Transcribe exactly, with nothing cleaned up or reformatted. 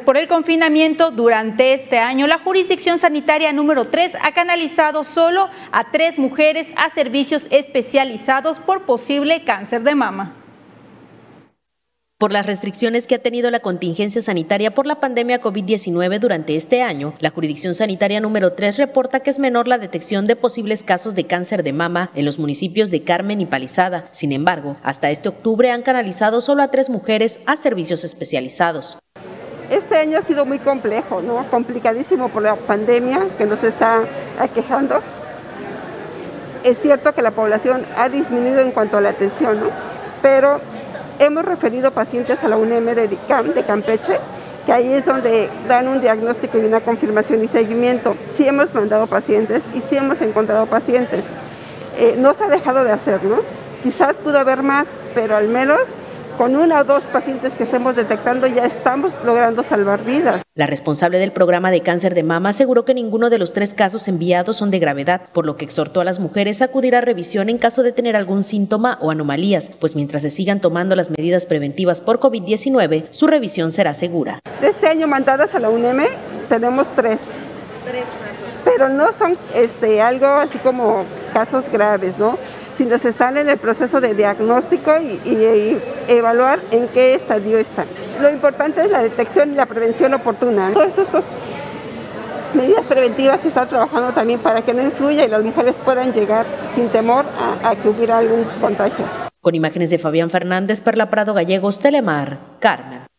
por el confinamiento, durante este año la jurisdicción sanitaria número tres ha canalizado solo a tres mujeres a servicios especializados por posible cáncer de mama. Por las restricciones que ha tenido la contingencia sanitaria por la pandemia COVID diecinueve durante este año, la jurisdicción sanitaria número tres reporta que es menor la detección de posibles casos de cáncer de mama en los municipios de Carmen y Palizada. Sin embargo, hasta este octubre han canalizado solo a tres mujeres a servicios especializados. Este año ha sido muy complejo, ¿no? Complicadísimo por la pandemia que nos está aquejando. Es cierto que la población ha disminuido en cuanto a la atención, ¿no? Pero hemos referido pacientes a la U N M de DICAM de Campeche, que ahí es donde dan un diagnóstico y una confirmación y seguimiento. Sí hemos mandado pacientes y sí hemos encontrado pacientes. Eh, no se ha dejado de hacer, ¿no? Quizás pudo haber más, pero al menos con una o dos pacientes que estemos detectando ya estamos logrando salvar vidas. La responsable del programa de cáncer de mama aseguró que ninguno de los tres casos enviados son de gravedad, por lo que exhortó a las mujeres a acudir a revisión en caso de tener algún síntoma o anomalías, pues mientras se sigan tomando las medidas preventivas por COVID diecinueve, su revisión será segura. De este año mandadas a la U N M tenemos tres. Tres casos. Pero no son este, algo así como casos graves, ¿no? Sino se están en el proceso de diagnóstico y, y, y evaluar en qué estadio están. Lo importante es la detección y la prevención oportuna. Todas estas medidas preventivas se están trabajando también para que no influya y las mujeres puedan llegar sin temor a, a que hubiera algún contagio. Con imágenes de Fabián Fernández, Perla Prado Gallegos, Telemar, Carmen.